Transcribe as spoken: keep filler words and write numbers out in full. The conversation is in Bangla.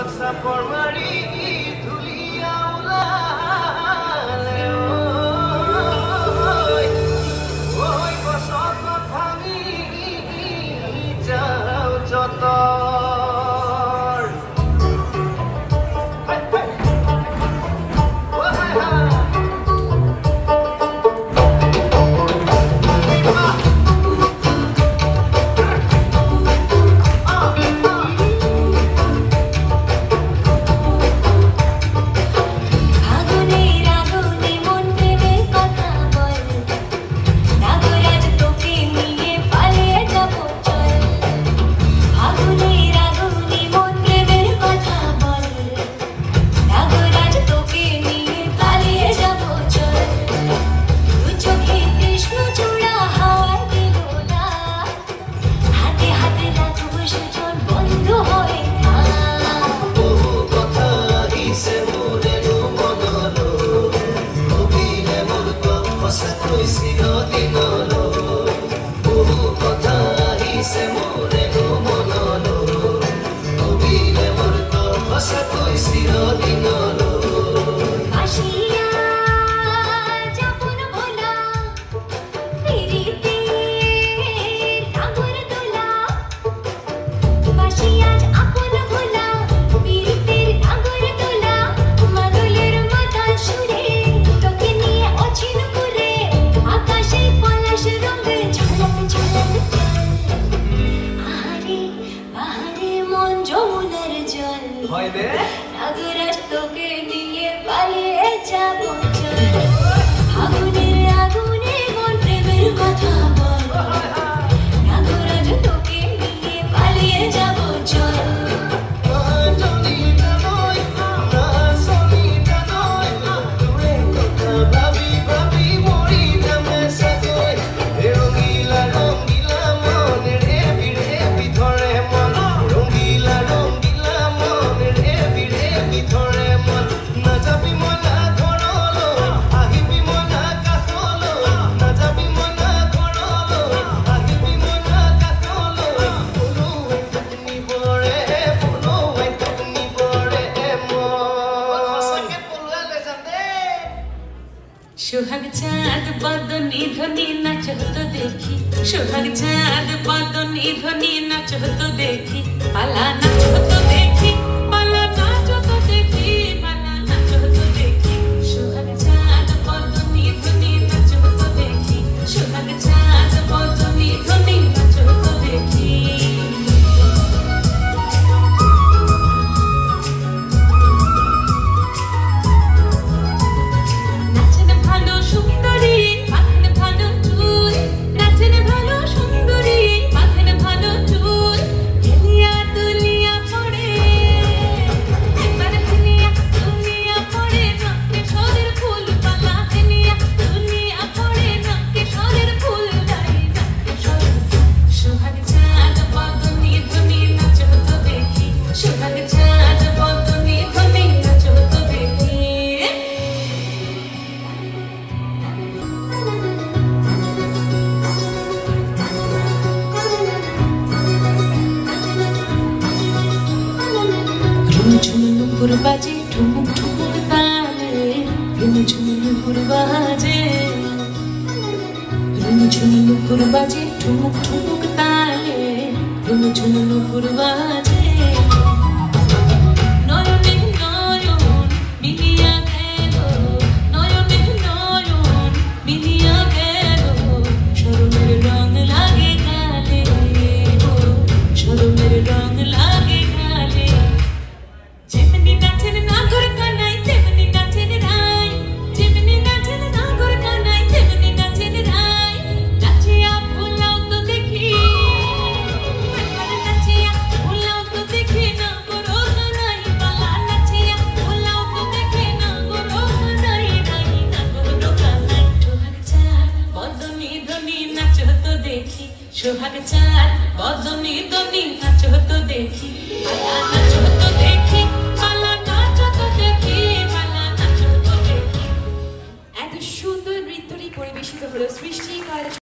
নাগরাজ তোকে নিয়ে পালিয়ে যাব চল আগুনের আগুনে মন প্রেমের কথা বল নাগরাজ তোকে নিয়ে পালিয়ে যাব চল সোহাগ চাঁদ বদনী ধ্বনি নাচ তো দেখি সোহাগ চাঁদ বদনী ধ্বনি নাচ তো দেখি পালা নাচ তো দেখি পালা নাচ তো দেখি পালা নাচ তো দেখি সোহাগ চাঁদ বদনী ধ্বনি নাচ তো দেখি সোহাগ চাঁদ বদনী ধ্বনি নাচ তো দেখি বাজে ঠুমুক ঠুমুক তালে রুমঝুম নুপুর বাজে রুমঝুম নুপুর বাজে ঠুমুক ঠুমুক তালে রুমঝুম নুপুর বাজে নয়নে নয়ন মিলিয়া গেল নয়নে নয়ন মিলিয়া গেল শরমের রং লাগে গালে শরমের রং লাগে গালে যেমনি নাচেন নাগর কানাই তেমনি নাচেন রাই যেমনি নাচেন নাগর কানাই তেমনি নাচেন রাই নাচিয়া ভুলাও তো দেখি নাচিয়া ভুলাও তো দেখি নাগর কানাই বালা নাচিয়া ভুলাও তো দেখি নাগর কানাই রাই নাগর কানাই সোহাগ চাঁদ বদনী ধ্বনি নাচ তো দেখি সোহাগ চাঁদ বদনী ধ্বনি নাচ তো দেখি পালা নাচ তো দেখি এত সুন্দর নৃত্যটি পরিবেশিত হলো শ্রী